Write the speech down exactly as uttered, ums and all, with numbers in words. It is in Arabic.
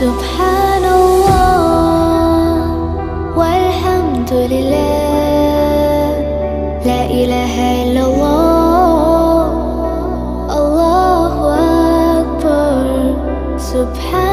سبحان الله والحمد لله، لا إله إلا الله، الله أكبر. سبحان